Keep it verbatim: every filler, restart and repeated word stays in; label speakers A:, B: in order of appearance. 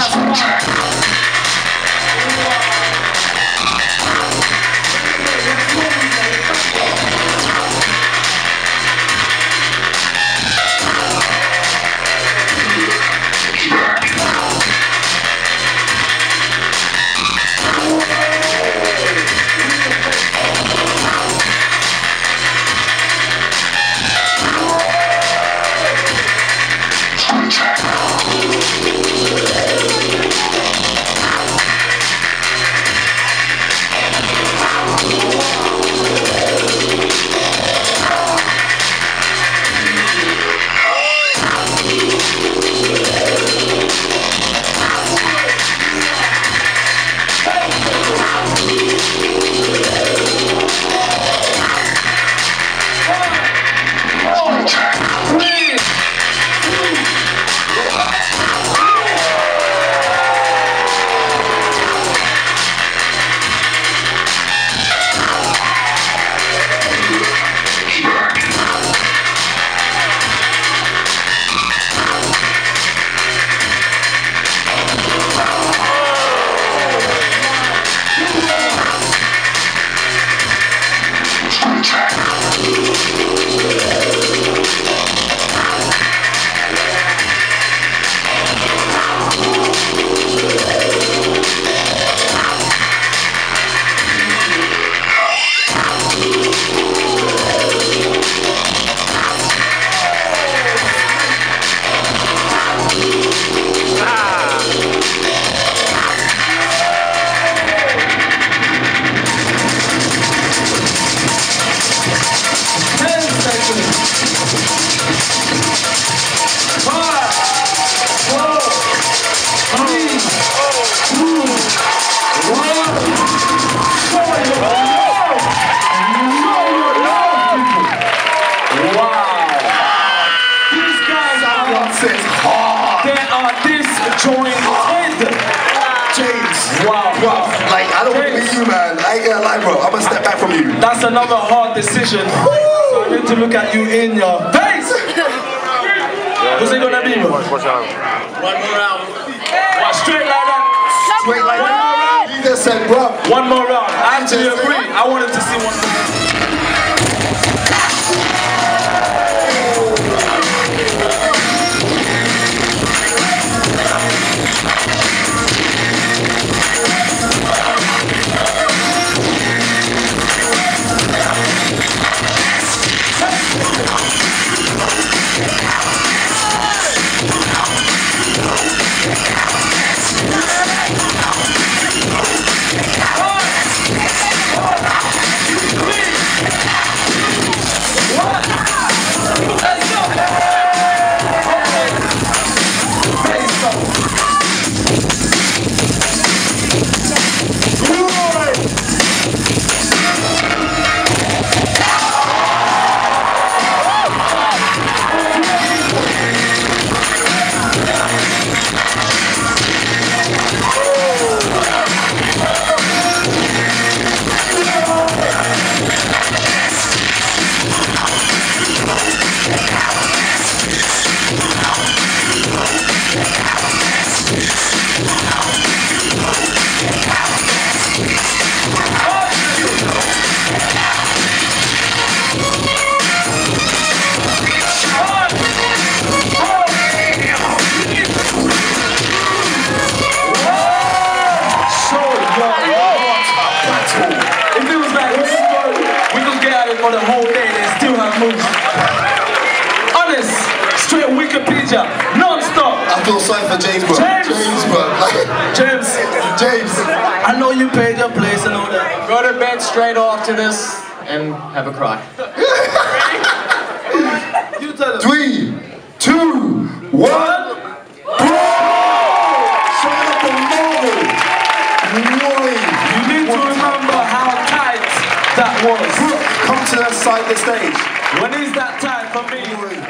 A: That's another hard decision. So I need to look at you in your face. What's it gonna be? One more round. What, straight like that?
B: Straight like that. You just said, bro.
A: One more round. I actually agree. I wanted to see one more. For the whole day, they still have moves. Honest, straight Wikipedia, non-stop.
B: I feel sorry for James, bro.
A: James,
B: James, bro.
A: James,
B: James.
A: I know you paid your place and all that.
C: Go to bed straight off to this and have a cry.
A: You tell them.
B: Three, two, one. Shut up the move.
A: You need to remember how tight that was.
B: Come to that side of the stage.
A: When is that time for me?